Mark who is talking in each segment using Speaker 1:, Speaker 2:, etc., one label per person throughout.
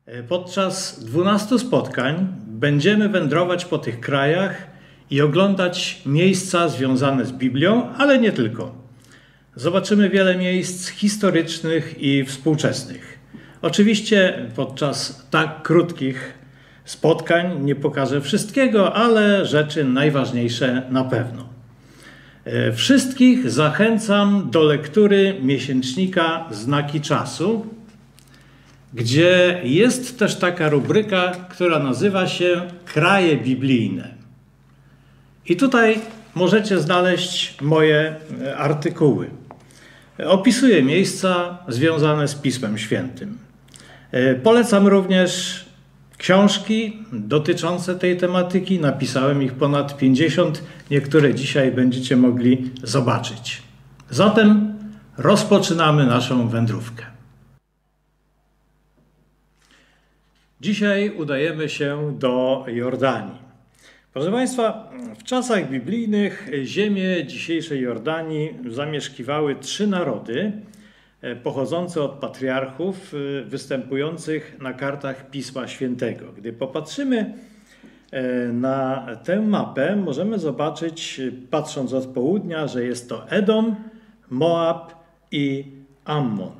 Speaker 1: Podczas 12 spotkań będziemy wędrować po tych krajach i oglądać miejsca związane z Biblią, ale nie tylko. Zobaczymy wiele miejsc historycznych i współczesnych. Oczywiście podczas tak krótkich spotkań nie pokażę wszystkiego, ale rzeczy najważniejsze na pewno. Wszystkich zachęcam do lektury miesięcznika Znaki Czasu, gdzie jest też taka rubryka, która nazywa się Kraje Biblijne. I tutaj możecie znaleźć moje artykuły. Opisuję miejsca związane z Pismem Świętym. Polecam również książki dotyczące tej tematyki. Napisałem ich ponad 50. Niektóre dzisiaj będziecie mogli zobaczyć. Zatem rozpoczynamy naszą wędrówkę. Dzisiaj udajemy się do Jordanii. Proszę Państwa, w czasach biblijnych ziemię dzisiejszej Jordanii zamieszkiwały 3 narody pochodzące od patriarchów występujących na kartach Pisma Świętego. Gdy popatrzymy na tę mapę, możemy zobaczyć, patrząc od południa, że jest to Edom, Moab i Ammon.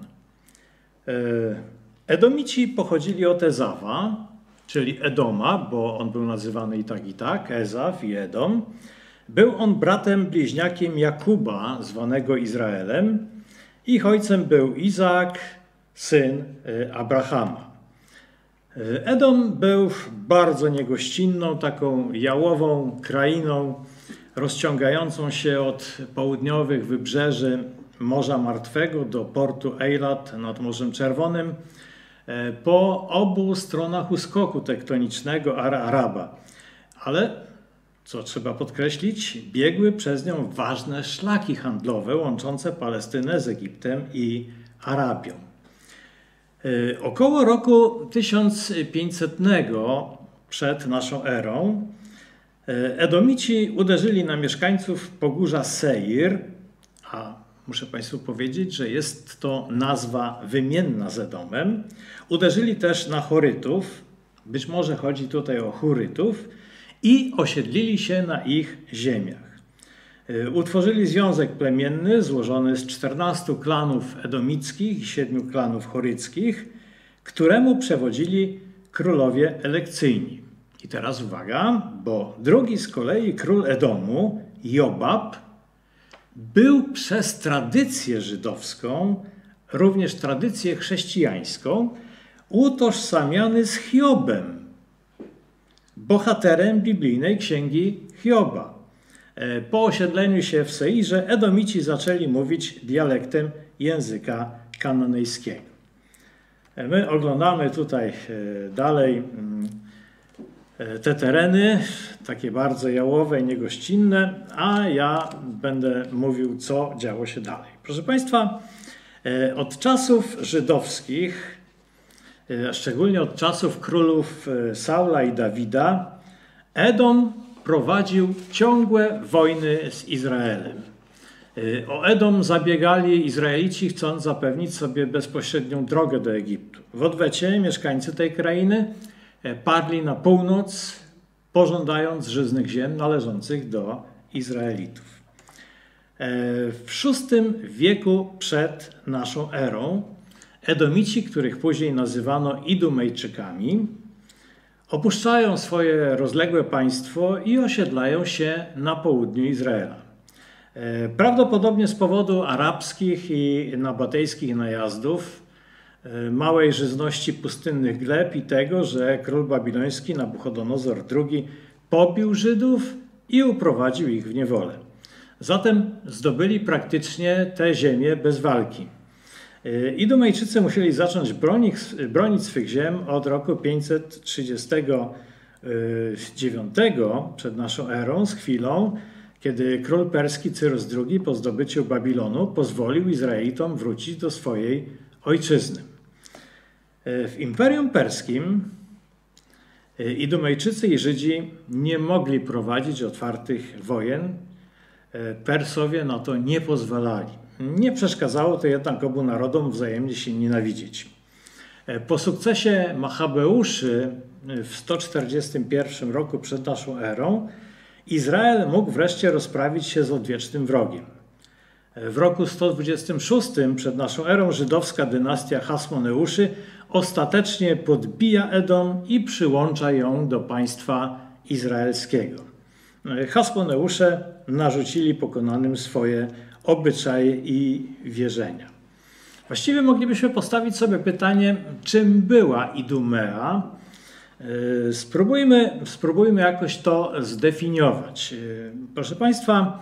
Speaker 1: Edomici pochodzili od Ezawa, czyli Edoma, bo on był nazywany i tak, Ezaf i Edom. Był on bratem bliźniakiem Jakuba, zwanego Izraelem. Ich ojcem był Izaak, syn Abrahama. Edom był bardzo niegościnną, taką jałową krainą, rozciągającą się od południowych wybrzeży Morza Martwego do portu Eilat nad Morzem Czerwonym, po obu stronach uskoku tektonicznego Araba. Ale, co trzeba podkreślić, biegły przez nią ważne szlaki handlowe łączące Palestynę z Egiptem i Arabią. Około roku 1500 przed naszą erą Edomici uderzyli na mieszkańców Pogórza Seir, a muszę Państwu powiedzieć, że jest to nazwa wymienna z Edomem. Uderzyli też na Chorytów, być może chodzi tutaj o Hurytów, i osiedlili się na ich ziemiach. Utworzyli związek plemienny złożony z 14 klanów edomickich i 7 klanów choryckich, któremu przewodzili królowie elekcyjni. I teraz uwaga, bo drugi z kolei król Edomu, Jobab, był przez tradycję żydowską, również tradycję chrześcijańską, utożsamiany z Hiobem, bohaterem biblijnej księgi Hioba. Po osiedleniu się w Seirze Edomici zaczęli mówić dialektem języka kananejskiego. My oglądamy tutaj dalej te tereny, takie bardzo jałowe i niegościnne, a ja będę mówił, co działo się dalej. Proszę Państwa, od czasów żydowskich, szczególnie od czasów królów Saula i Dawida, Edom prowadził ciągłe wojny z Izraelem. O Edom zabiegali Izraelici, chcąc zapewnić sobie bezpośrednią drogę do Egiptu. W odwecie mieszkańcy tej krainy padli na północ, pożądając żyznych ziem należących do Izraelitów. W VI wieku przed naszą erą Edomici, których później nazywano Idumejczykami, opuszczają swoje rozległe państwo i osiedlają się na południu Izraela. Prawdopodobnie z powodu arabskich i nabatejskich najazdów, małej żyzności pustynnych gleb i tego, że król babiloński Nabuchodonozor II pobił Żydów i uprowadził ich w niewolę. Zatem zdobyli praktycznie te ziemię bez walki. Idumejczycy musieli zacząć bronić swych ziem od roku 539 przed naszą erą, z chwilą, kiedy król perski Cyrus II po zdobyciu Babilonu pozwolił Izraelitom wrócić do swojej ojczyzny. W Imperium Perskim Idumejczycy i Żydzi nie mogli prowadzić otwartych wojen. Persowie na to nie pozwalali. Nie przeszkadzało to jednak obu narodom wzajemnie się nienawidzieć. Po sukcesie Machabeuszy w 141 roku przed naszą erą Izrael mógł wreszcie rozprawić się z odwiecznym wrogiem. W roku 126 przed naszą erą żydowska dynastia Hasmoneuszy ostatecznie podbija Edom i przyłącza ją do państwa izraelskiego. Hasmoneusze narzucili pokonanym swoje obyczaje i wierzenia. Właściwie moglibyśmy postawić sobie pytanie, czym była Idumea. Spróbujmy jakoś to zdefiniować. Proszę Państwa,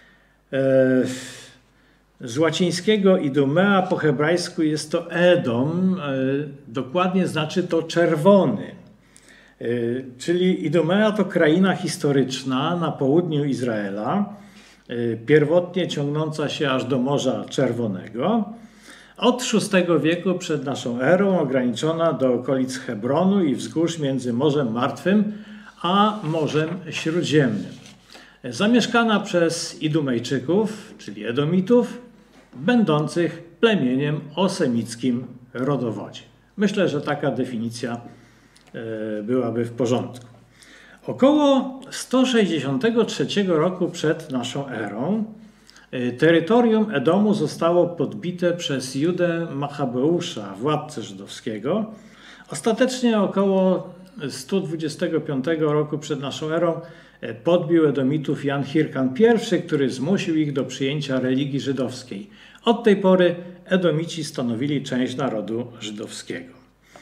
Speaker 1: z łacińskiego Idumea po hebrajsku jest to Edom, dokładnie znaczy to czerwony. Czyli Idumea to kraina historyczna na południu Izraela, pierwotnie ciągnąca się aż do Morza Czerwonego. Od VI wieku przed naszą erą ograniczona do okolic Hebronu i wzgórz między Morzem Martwym a Morzem Śródziemnym. Zamieszkana przez Idumejczyków, czyli Edomitów, będących plemieniem o semickim rodowodzie. Myślę, że taka definicja byłaby w porządku. Około 163 roku przed naszą erą terytorium Edomu zostało podbite przez Judę Machabeusza, władcę żydowskiego. Ostatecznie około 125 roku przed naszą erą podbił Edomitów Jan Hirkan I, który zmusił ich do przyjęcia religii żydowskiej. Od tej pory Edomici stanowili część narodu żydowskiego.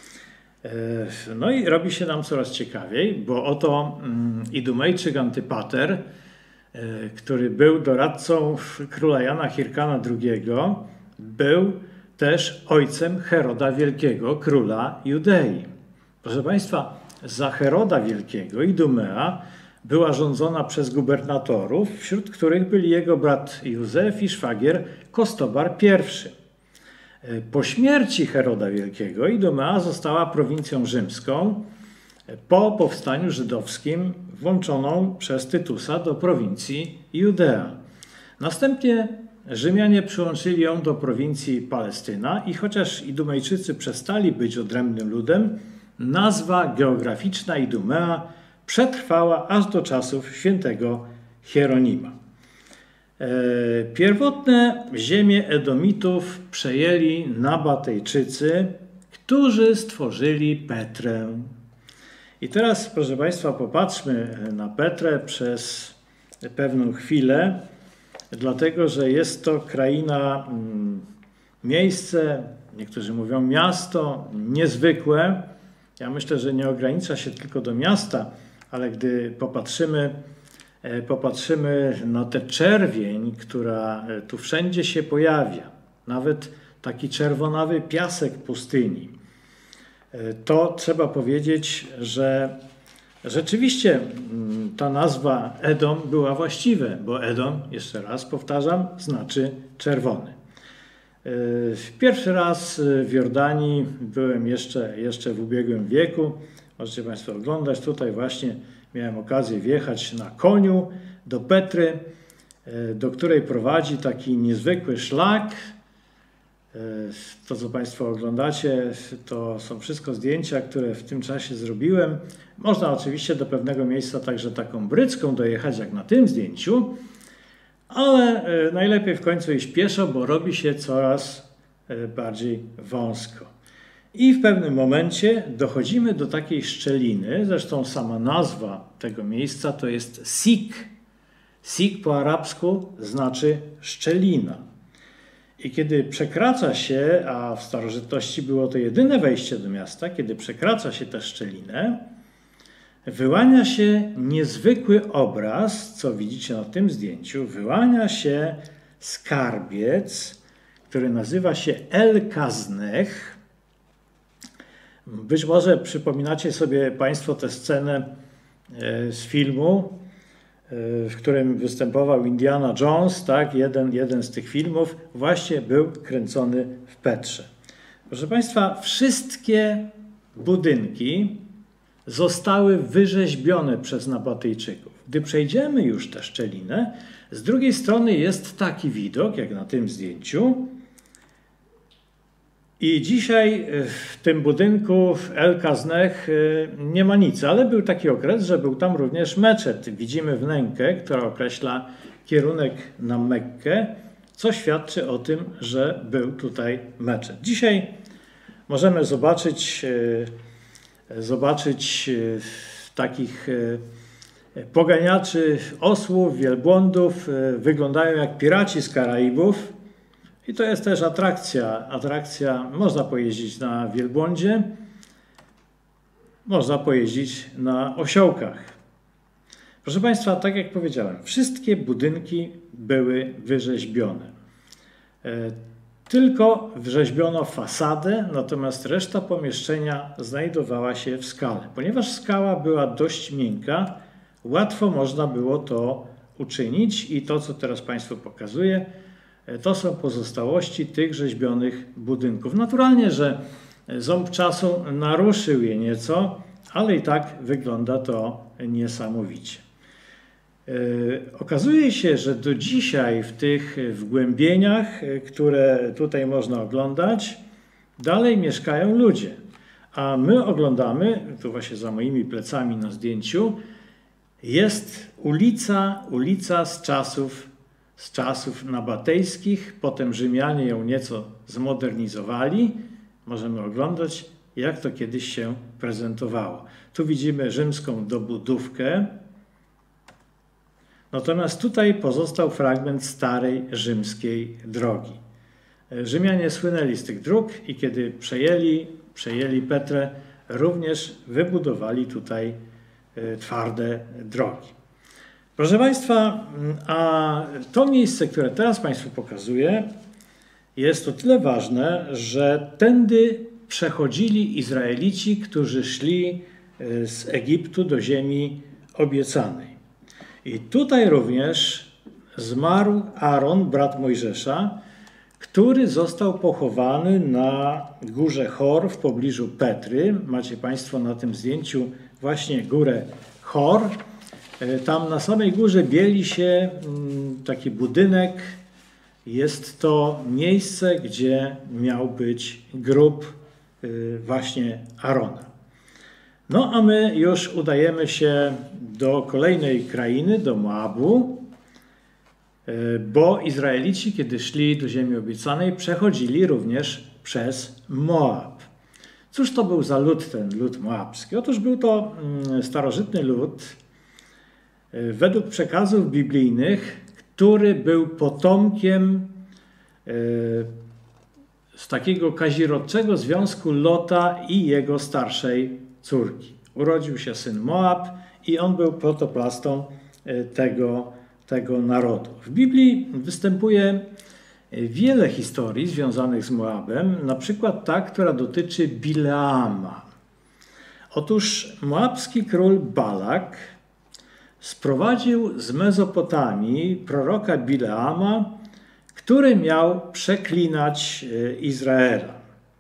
Speaker 1: No i robi się nam coraz ciekawiej, bo oto Idumejczyk Antypater, który był doradcą króla Jana Hirkana II, był też ojcem Heroda Wielkiego, króla Judei. Proszę Państwa, za Heroda Wielkiego Idumea była rządzona przez gubernatorów, wśród których byli jego brat Józef i szwagier Kostobar I. Po śmierci Heroda Wielkiego Idumea została prowincją rzymską, po powstaniu żydowskim włączoną przez Tytusa do prowincji Judea. Następnie Rzymianie przyłączyli ją do prowincji Palestyna i chociaż Idumejczycy przestali być odrębnym ludem, nazwa geograficzna Idumea przetrwała aż do czasów świętego Hieronima. Pierwotne ziemie Edomitów przejęli Nabatejczycy, którzy stworzyli Petrę. I teraz, proszę Państwa, popatrzmy na Petrę przez pewną chwilę, dlatego że jest to kraina, miejsce, niektórzy mówią miasto, niezwykłe. Ja myślę, że nie ogranicza się tylko do miasta, ale gdy popatrzymy na tę czerwień, która tu wszędzie się pojawia, nawet taki czerwonawy piasek pustyni, to trzeba powiedzieć, że rzeczywiście ta nazwa Edom była właściwa, bo Edom, jeszcze raz powtarzam, znaczy czerwony. Pierwszy raz w Jordanii byłem jeszcze w ubiegłym wieku. Możecie Państwo oglądać. Tutaj właśnie miałem okazję wjechać na koniu do Petry, do której prowadzi taki niezwykły szlak. To, co Państwo oglądacie, to są wszystko zdjęcia, które w tym czasie zrobiłem. Można oczywiście do pewnego miejsca także taką brycką dojechać, jak na tym zdjęciu, ale najlepiej w końcu iść pieszo, bo robi się coraz bardziej wąsko. I w pewnym momencie dochodzimy do takiej szczeliny, zresztą sama nazwa tego miejsca to jest Sik. Sik po arabsku znaczy szczelina. I kiedy przekracza się, a w starożytności było to jedyne wejście do miasta, kiedy przekracza się tę szczelinę, wyłania się niezwykły obraz, co widzicie na tym zdjęciu. Wyłania się skarbiec, który nazywa się El-Kaznech. Być może przypominacie sobie Państwo tę scenę z filmu, w którym występował Indiana Jones, tak? Jeden z tych filmów właśnie był kręcony w Petrze. Proszę Państwa, wszystkie budynki zostały wyrzeźbione przez Nabatyjczyków. Gdy przejdziemy już tę szczelinę, z drugiej strony jest taki widok, jak na tym zdjęciu, I dzisiaj w tym budynku w El Kaznech nie ma nic, ale był taki okres, że był tam również meczet. Widzimy wnękę, która określa kierunek na Mekkę, co świadczy o tym, że był tutaj meczet. Dzisiaj możemy zobaczyć takich poganiaczy osłów, wielbłądów, wyglądają jak piraci z Karaibów. I to jest też atrakcja. Można pojeździć na wielbłądzie, można pojeździć na osiołkach. Proszę Państwa, tak jak powiedziałem, wszystkie budynki były wyrzeźbione. Tylko wrzeźbiono fasadę, natomiast reszta pomieszczenia znajdowała się w skale. Ponieważ skała była dość miękka, łatwo można było to uczynić i to, co teraz Państwu pokazuję, to są pozostałości tych rzeźbionych budynków. Naturalnie, że ząb czasu naruszył je nieco, ale i tak wygląda to niesamowicie. Okazuje się, że do dzisiaj w tych wgłębieniach, które tutaj można oglądać, dalej mieszkają ludzie. A my oglądamy, tu właśnie za moimi plecami na zdjęciu, jest ulica z czasów nabatejskich, potem Rzymianie ją nieco zmodernizowali. Możemy oglądać, jak to kiedyś się prezentowało. Tu widzimy rzymską dobudówkę, natomiast tutaj pozostał fragment starej rzymskiej drogi. Rzymianie słynęli z tych dróg i kiedy przejęli Petrę, również wybudowali tutaj twarde drogi. Proszę Państwa, a to miejsce, które teraz Państwu pokazuję, jest o tyle ważne, że tędy przechodzili Izraelici, którzy szli z Egiptu do ziemi obiecanej. I tutaj również zmarł Aaron, brat Mojżesza, który został pochowany na górze Hor w pobliżu Petry. Macie Państwo na tym zdjęciu właśnie górę Hor. Tam na samej górze bieli się taki budynek. Jest to miejsce, gdzie miał być grób właśnie Arona. No a my już udajemy się do kolejnej krainy, do Moabu, bo Izraelici, kiedy szli do ziemi obiecanej, przechodzili również przez Moab. Cóż to był za lud, ten lud moabski? Otóż był to starożytny lud, według przekazów biblijnych, który był potomkiem z takiego kazirodczego związku Lota i jego starszej córki. Urodził się syn Moab i on był protoplastą tego narodu. W Biblii występuje wiele historii związanych z Moabem, na przykład ta, która dotyczy Bileama. Otóż moabski król Balak sprowadził z Mezopotamii proroka Bileama, który miał przeklinać Izraela.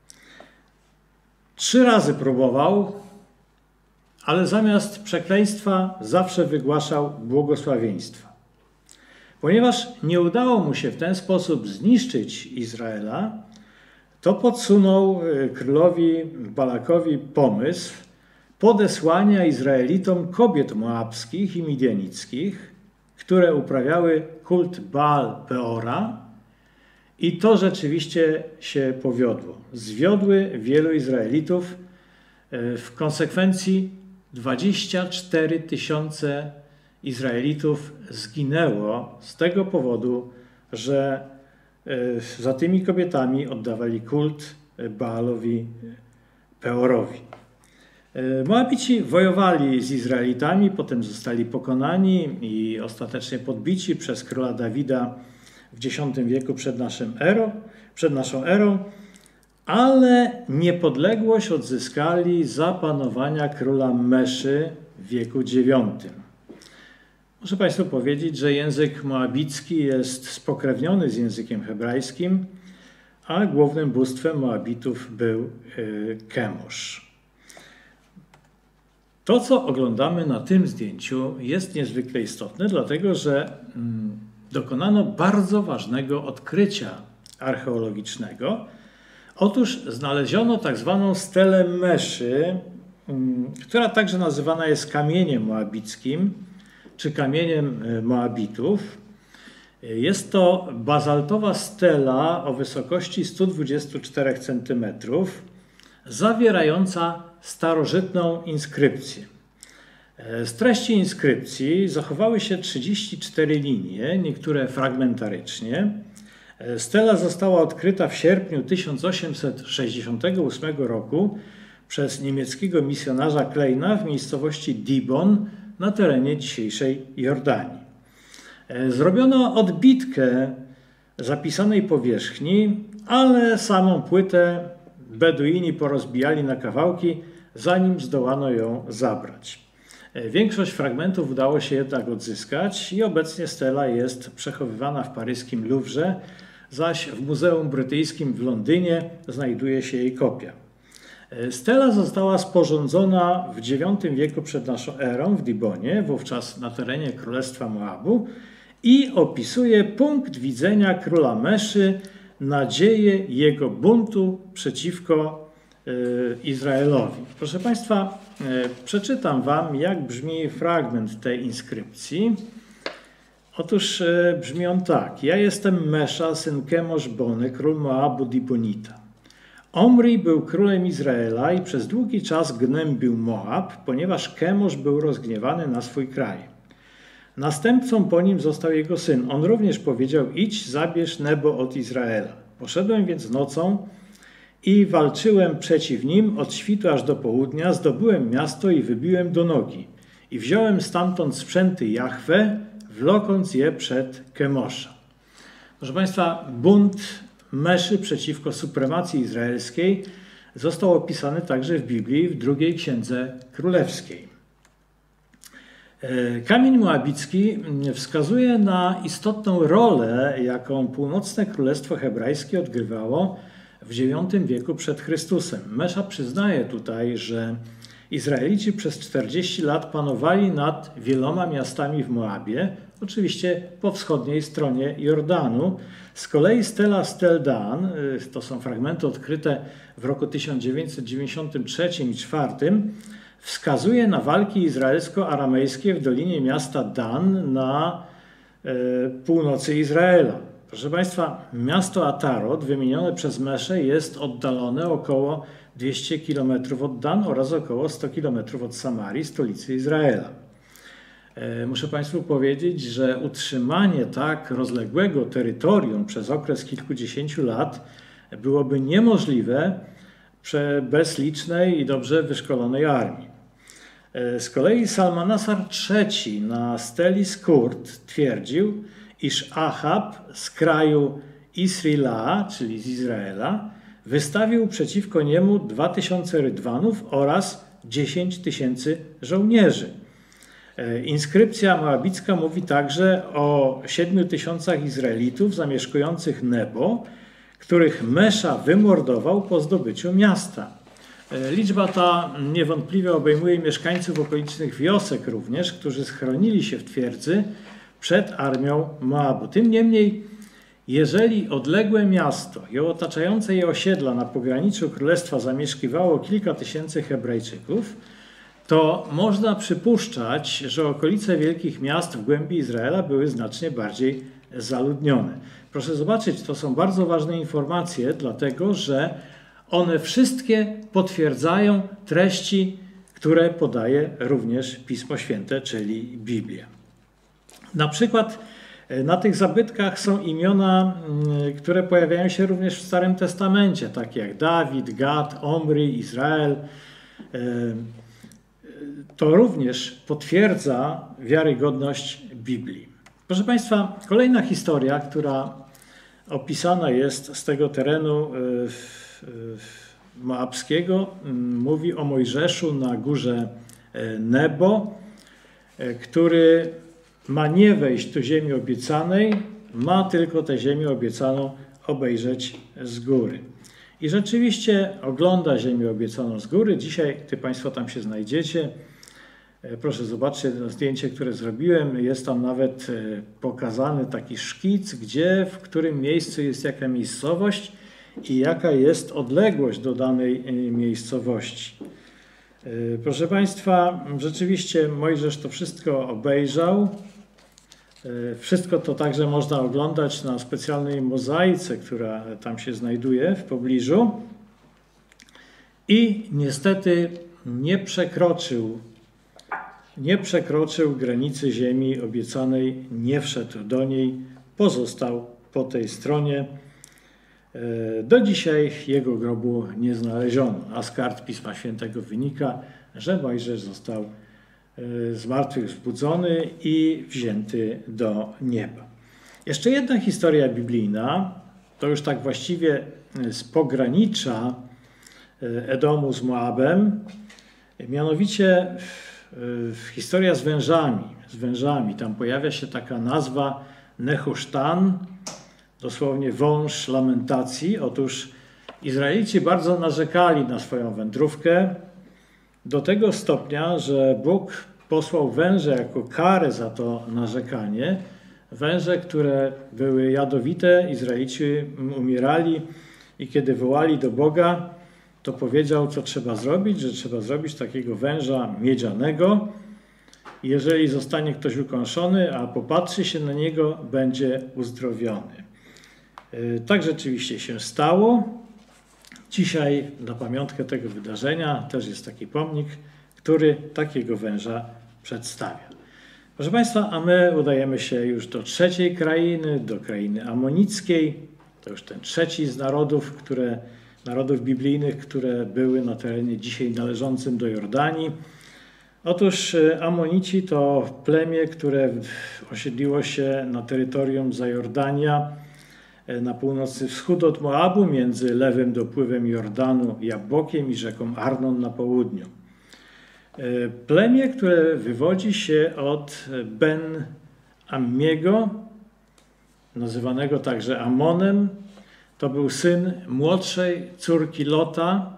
Speaker 1: 3 razy próbował, ale zamiast przekleństwa zawsze wygłaszał błogosławieństwa. Ponieważ nie udało mu się w ten sposób zniszczyć Izraela, to podsunął królowi Balakowi pomysł podesłania Izraelitom kobiet moabskich i midianickich, które uprawiały kult Baal Peora, i to rzeczywiście się powiodło. Zwiodły wielu Izraelitów. W konsekwencji 24 000 Izraelitów zginęło z tego powodu, że za tymi kobietami oddawali kult Baalowi Peorowi. Moabici wojowali z Izraelitami, potem zostali pokonani i ostatecznie podbici przez króla Dawida w X wieku przed naszą erą, ale niepodległość odzyskali za panowania króla Meszy w wieku IX. Muszę Państwu powiedzieć, że język moabicki jest spokrewniony z językiem hebrajskim, a głównym bóstwem Moabitów był Kemosz. To, co oglądamy na tym zdjęciu, jest niezwykle istotne, dlatego że dokonano bardzo ważnego odkrycia archeologicznego. Otóż znaleziono tak zwaną stelę Meszy, która także nazywana jest kamieniem moabickim, czy kamieniem Moabitów. Jest to bazaltowa stela o wysokości 124 cm, zawierająca starożytną inskrypcję. Z treści inskrypcji zachowały się 34 linie, niektóre fragmentarycznie. Stela została odkryta w sierpniu 1868 roku przez niemieckiego misjonarza Kleina w miejscowości Dibon na terenie dzisiejszej Jordanii. Zrobiono odbitkę zapisanej powierzchni, ale samą płytę Beduini porozbijali na kawałki, zanim zdołano ją zabrać. Większość fragmentów udało się jednak odzyskać i obecnie stela jest przechowywana w paryskim Louvre, zaś w Muzeum Brytyjskim w Londynie znajduje się jej kopia. Stela została sporządzona w IX wieku przed naszą erą w Dibonie, wówczas na terenie Królestwa Moabu, i opisuje punkt widzenia króla Meszy, nadzieję jego buntu przeciwko Izraelowi. Proszę Państwa, przeczytam Wam, jak brzmi fragment tej inskrypcji. Otóż brzmi on tak. Ja jestem Mesza, syn Kemosz-Bony, król Moabu Dibonita. Omri był królem Izraela i przez długi czas gnębił Moab, ponieważ Kemosz był rozgniewany na swój kraj. Następcą po nim został jego syn. On również powiedział: idź, zabierz Nebo od Izraela. Poszedłem więc nocą i walczyłem przeciw nim od świtu aż do południa, zdobyłem miasto i wybiłem do nogi. I wziąłem stamtąd sprzęty Jahwe, wlokąc je przed Kemosza. Proszę Państwa, bunt Meszy przeciwko supremacji izraelskiej został opisany także w Biblii, w drugiej Księdze Królewskiej. Kamień moabicki wskazuje na istotną rolę, jaką północne Królestwo Hebrajskie odgrywało w IX wieku przed Chrystusem. Mesza przyznaje tutaj, że Izraelici przez 40 lat panowali nad wieloma miastami w Moabie, oczywiście po wschodniej stronie Jordanu. Z kolei stela Stel Dan, to są fragmenty odkryte w roku 1993 i 1994, wskazuje na walki izraelsko-aramejskie w dolinie miasta Dan na północy Izraela. Proszę Państwa, miasto Atarot wymienione przez Meszę jest oddalone około 200 km od Dan oraz około 100 km od Samarii, stolicy Izraela. Muszę Państwu powiedzieć, że utrzymanie tak rozległego terytorium przez okres kilkudziesięciu lat byłoby niemożliwe bez licznej i dobrze wyszkolonej armii. Z kolei Salmanasar III na steli Skurt twierdził, iż Achab z kraju Isrila, czyli z Izraela, wystawił przeciwko niemu 2000 rydwanów oraz 10 000 żołnierzy. Inskrypcja moabicka mówi także o 7000 Izraelitów zamieszkujących Nebo, których Mesza wymordował po zdobyciu miasta. Liczba ta niewątpliwie obejmuje mieszkańców okolicznych wiosek również, którzy schronili się w twierdzy przed armią Moabu. Tym niemniej, jeżeli odległe miasto i otaczające je osiedla na pograniczu królestwa zamieszkiwało kilka tysięcy Hebrajczyków, to można przypuszczać, że okolice wielkich miast w głębi Izraela były znacznie bardziej zaludnione. Proszę zobaczyć, to są bardzo ważne informacje, dlatego że one wszystkie potwierdzają treści, które podaje również Pismo Święte, czyli Biblia. Na przykład na tych zabytkach są imiona, które pojawiają się również w Starym Testamencie, takie jak Dawid, Gad, Omri, Izrael. To również potwierdza wiarygodność Biblii. Proszę Państwa, kolejna historia, która opisana jest z tego terenu moabskiego, mówi o Mojżeszu na górze Nebo, który ma nie wejść do ziemi obiecanej, ma tylko tę ziemię obiecaną obejrzeć z góry. I rzeczywiście ogląda ziemię obiecaną z góry. Dzisiaj Państwo tam się znajdziecie. Proszę zobaczcie to zdjęcie, które zrobiłem. Jest tam nawet pokazany taki szkic, gdzie, w którym miejscu jest jaka miejscowość i jaka jest odległość do danej miejscowości. Proszę Państwa, rzeczywiście Mojżesz to wszystko obejrzał. Wszystko to także można oglądać na specjalnej mozaice, która tam się znajduje w pobliżu. I niestety nie przekroczył granicy ziemi obiecanej, nie wszedł do niej, pozostał po tej stronie. Do dzisiaj jego grobu nie znaleziono, a z kart Pisma Świętego wynika, że Mojżesz został zmartwychwzbudzony i wzięty do nieba. Jeszcze jedna historia biblijna, to już tak właściwie z pogranicza Edomu z Moabem, mianowicie historia z wężami. Tam pojawia się taka nazwa Nehusztan, dosłownie wąż lamentacji. Otóż Izraelici bardzo narzekali na swoją wędrówkę do tego stopnia, że Bóg posłał węże jako karę za to narzekanie. Węże, które były jadowite, Izraelici umierali i kiedy wołali do Boga, to powiedział, co trzeba zrobić, że trzeba zrobić takiego węża miedzianego. Jeżeli zostanie ktoś ukąszony, a popatrzy się na niego, będzie uzdrowiony. Tak rzeczywiście się stało. Dzisiaj na pamiątkę tego wydarzenia też jest taki pomnik, który takiego węża przedstawia. Proszę Państwa, a my udajemy się już do trzeciej krainy, do krainy amonickiej. To już ten trzeci z narodów biblijnych, które były na terenie dzisiaj należącym do Jordanii. Otóż Amonici to plemię, które osiedliło się na terytorium Zajordania, na północny wschód od Moabu, między lewym dopływem Jordanu, Jabbokiem i rzeką Arnon na południu. Plemię, które wywodzi się od Ben-Ammiego, nazywanego także Amonem. To był syn młodszej córki Lota,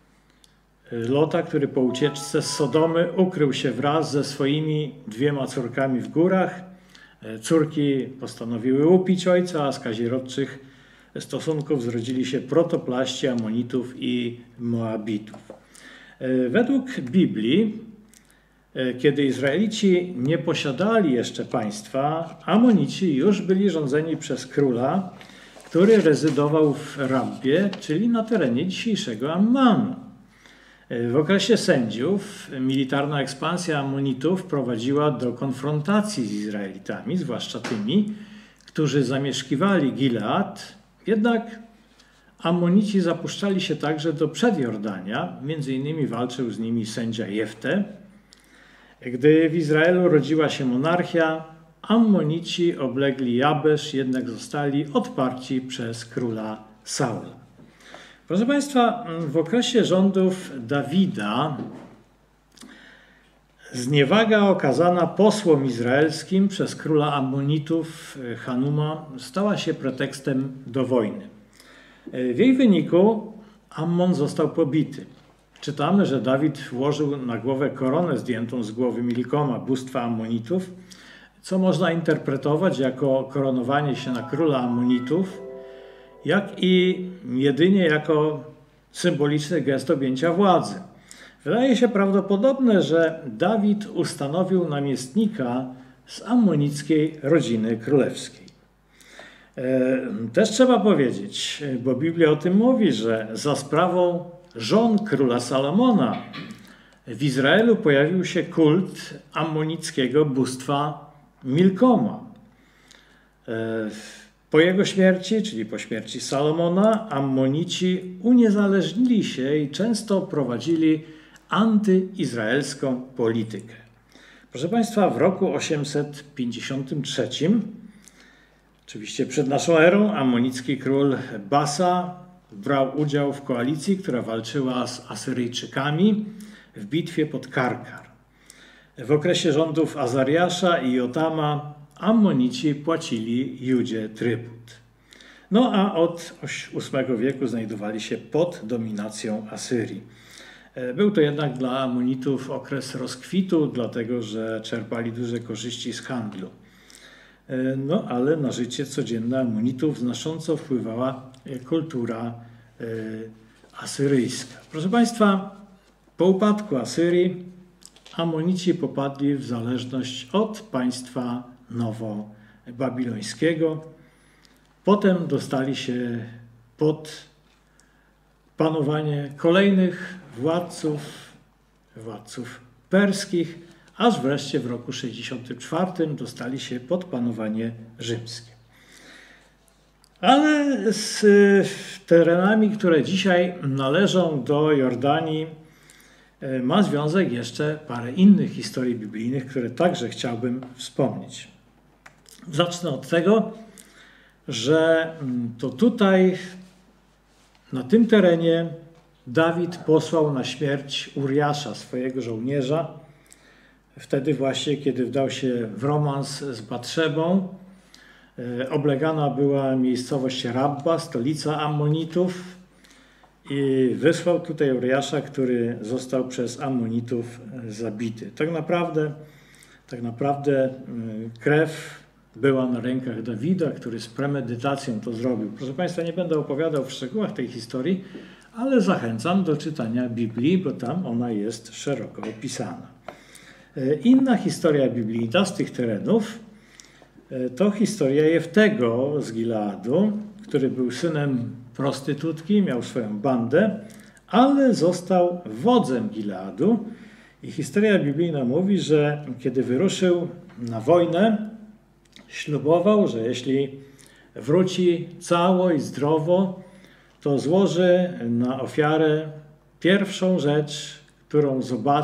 Speaker 1: który po ucieczce z Sodomy ukrył się wraz ze swoimi 2 córkami w górach. Córki postanowiły upić ojca, a z kazirodczych stosunków zrodzili się protoplaści Amonitów i Moabitów. Według Biblii, kiedy Izraelici nie posiadali jeszcze państwa, Amonici już byli rządzeni przez króla, który rezydował w Rabbie, czyli na terenie dzisiejszego Ammanu. W okresie sędziów militarna ekspansja Amonitów prowadziła do konfrontacji z Izraelitami, zwłaszcza tymi, którzy zamieszkiwali Gilead. Jednak Amonici zapuszczali się także do przedjordania, między innymi walczył z nimi sędzia Jefte. Gdy w Izraelu rodziła się monarchia, Ammonici oblegli Jabesz, jednak zostali odparci przez króla Saula. Proszę Państwa, w okresie rządów Dawida zniewaga okazana posłom izraelskim przez króla Ammonitów Hanuma stała się pretekstem do wojny. W jej wyniku Ammon został pobity. Czytamy, że Dawid włożył na głowę koronę zdjętą z głowy Milkoma, bóstwa Ammonitów, co można interpretować jako koronowanie się na króla Ammonitów, jak i jedynie jako symboliczny gest objęcia władzy. Wydaje się prawdopodobne, że Dawid ustanowił namiestnika z ammonickiej rodziny królewskiej. Też trzeba powiedzieć, bo Biblia o tym mówi, że za sprawą żon króla Salomona w Izraelu pojawił się kult ammonickiego bóstwa Milkoma. Po jego śmierci, czyli po śmierci Salomona, Ammonici uniezależnili się i często prowadzili antyizraelską politykę. Proszę Państwa, w roku 853, oczywiście przed naszą erą, ammonicki król Basa brał udział w koalicji, która walczyła z Asyryjczykami w bitwie pod Karkar. W okresie rządów Azariasza i Jotama Ammonici płacili Judzie trybut. No a od VIII wieku znajdowali się pod dominacją Asyrii. Był to jednak dla Ammonitów okres rozkwitu, dlatego że czerpali duże korzyści z handlu. No ale na życie codzienne Ammonitów znacząco wpływała kultura asyryjska. Proszę Państwa, po upadku Asyrii Amonici popadli w zależność od państwa nowobabilońskiego. Potem dostali się pod panowanie kolejnych władców perskich, aż wreszcie w roku 64 dostali się pod panowanie rzymskie. Ale z terenami, które dzisiaj należą do Jordanii, ma związek jeszcze parę innych historii biblijnych, które także chciałbym wspomnieć. Zacznę od tego, że to tutaj, na tym terenie, Dawid posłał na śmierć Uriasza, swojego żołnierza. Wtedy właśnie, kiedy wdał się w romans z Batszebą, oblegana była miejscowość Rabba, stolica Ammonitów, i wysłał tutaj Uriasza, który został przez Ammonitów zabity. Tak naprawdę krew była na rękach Dawida, który z premedytacją to zrobił. Proszę Państwa, nie będę opowiadał w szczegółach tej historii, ale zachęcam do czytania Biblii, bo tam ona jest szeroko opisana. Inna historia biblijna z tych terenów to historia Jeftego z Gileadu, który był synem prostytutki, miał swoją bandę, ale został wodzem Gileadu. I historia biblijna mówi, że kiedy wyruszył na wojnę, ślubował, że jeśli wróci cało i zdrowo, to złoży na ofiarę pierwszą rzecz, którą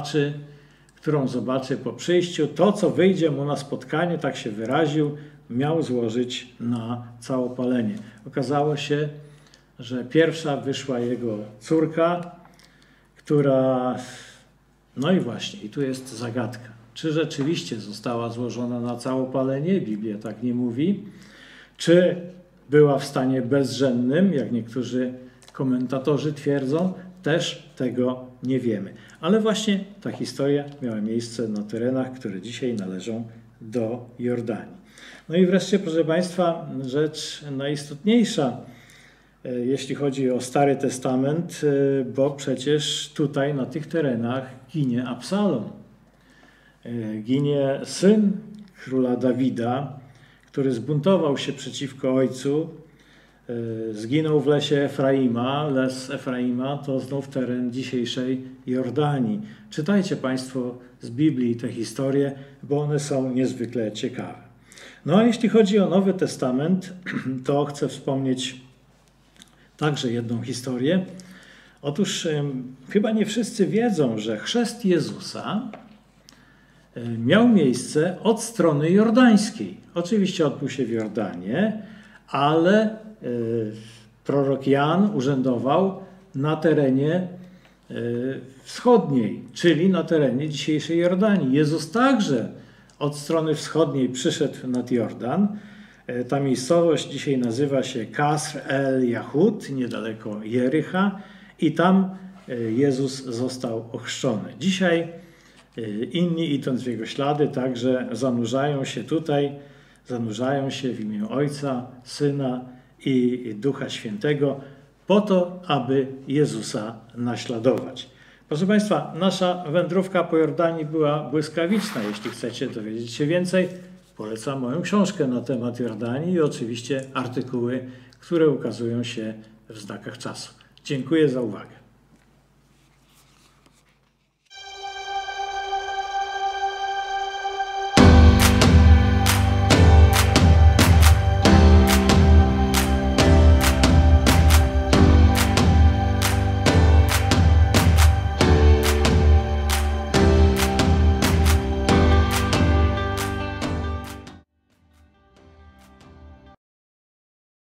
Speaker 1: zobaczy po przyjściu. To, co wyjdzie mu na spotkanie, tak się wyraził, miał złożyć na całopalenie. Okazało się, że pierwsza wyszła jego córka, która... No i właśnie, i tu jest zagadka. Czy rzeczywiście została złożona na całopalenie? Biblia tak nie mówi. Czy była w stanie bezżennym, jak niektórzy komentatorzy twierdzą? Też tego nie wiemy. Ale właśnie ta historia miała miejsce na terenach, które dzisiaj należą do Jordanii. No i wreszcie, proszę Państwa, rzecz najistotniejsza, jeśli chodzi o Stary Testament, bo przecież tutaj na tych terenach ginie Absalom. Ginie syn króla Dawida, który zbuntował się przeciwko ojcu, zginął w lesie Efraima. Les Efraima to znów teren dzisiejszej Jordanii. Czytajcie Państwo z Biblii te historie, bo one są niezwykle ciekawe. No a jeśli chodzi o Nowy Testament, to chcę wspomnieć także jedną historię. Otóż chyba nie wszyscy wiedzą, że chrzest Jezusa miał miejsce od strony jordańskiej. Oczywiście odbył się w Jordanie, ale prorok Jan urzędował na terenie wschodniej, czyli na terenie dzisiejszej Jordanii. Jezus także od strony wschodniej przyszedł nad Jordan. Ta miejscowość dzisiaj nazywa się Kasr el Jahud, niedaleko Jericha, i tam Jezus został ochrzczony. Dzisiaj inni, idąc w jego ślady, także zanurzają się w imię Ojca, Syna i Ducha Świętego po to, aby Jezusa naśladować. Proszę Państwa, nasza wędrówka po Jordanii była błyskawiczna. Jeśli chcecie dowiedzieć się więcej, polecam moją książkę na temat Jordanii i oczywiście artykuły, które ukazują się w Znakach Czasu. Dziękuję za uwagę.